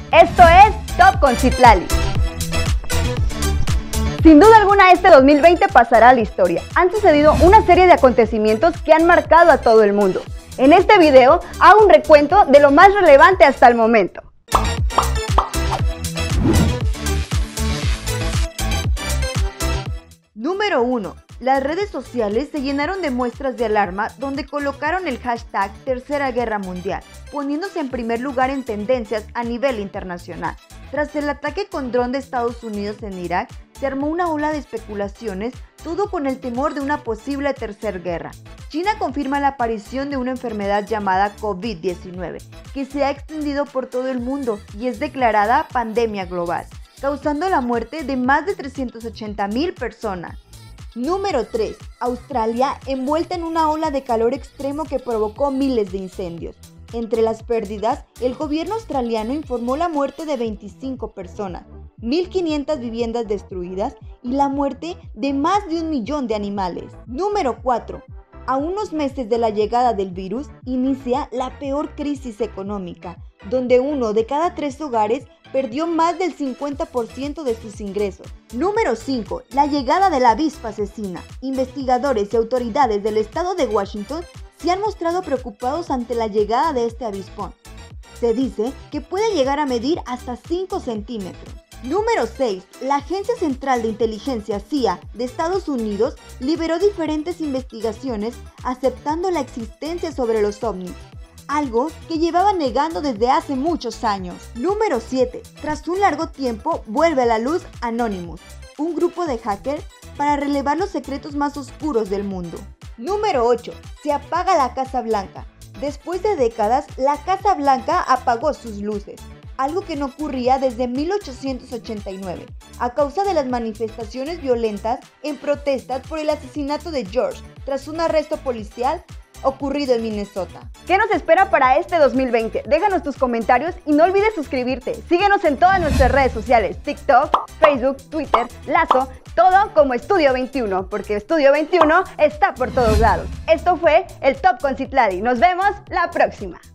Esto es Top con Citlali. Sin duda alguna este 2020 pasará a la historia. Han sucedido una serie de acontecimientos que han marcado a todo el mundo. En este video hago un recuento de lo más relevante hasta el momento. Número 1. Las redes sociales se llenaron de muestras de alarma donde colocaron el hashtag Tercera Guerra Mundial, poniéndose en primer lugar en tendencias a nivel internacional. Tras el ataque con dron de Estados Unidos en Irak, se armó una ola de especulaciones, todo con el temor de una posible tercera guerra. China confirma la aparición de una enfermedad llamada COVID-19, que se ha extendido por todo el mundo y es declarada pandemia global, causando la muerte de más de 380,000 personas. Número 3. Australia envuelta en una ola de calor extremo que provocó miles de incendios. Entre las pérdidas, el gobierno australiano informó la muerte de 25 personas, 1,500 viviendas destruidas y la muerte de más de 1 millón de animales. Número 4. A unos meses de la llegada del virus, inicia la peor crisis económica, donde 1 de cada 3 hogares perdió más del 50% de sus ingresos. Número 5. La llegada de la avispa asesina. Investigadores y autoridades del estado de Washington se han mostrado preocupados ante la llegada de este avispón. Se dice que puede llegar a medir hasta 5 centímetros. Número 6. La Agencia Central de Inteligencia CIA de Estados Unidos liberó diferentes investigaciones aceptando la existencia sobre los ovnis, algo que llevaba negando desde hace muchos años. Número 7. Tras un largo tiempo vuelve a la luz Anonymous, un grupo de hackers para relevar los secretos más oscuros del mundo. Número 8. Se apaga la Casa Blanca. Después de décadas, la Casa Blanca apagó sus luces, algo que no ocurría desde 1889, a causa de las manifestaciones violentas en protestas por el asesinato de George, tras un arresto policial ocurrido en Minnesota. ¿Qué nos espera para este 2020? Déjanos tus comentarios y no olvides suscribirte. Síguenos en todas nuestras redes sociales, TikTok, Facebook, Twitter, Lazo, todo como Estudio 21, porque Estudio 21 está por todos lados. Esto fue el Top con Citlali. Nos vemos la próxima.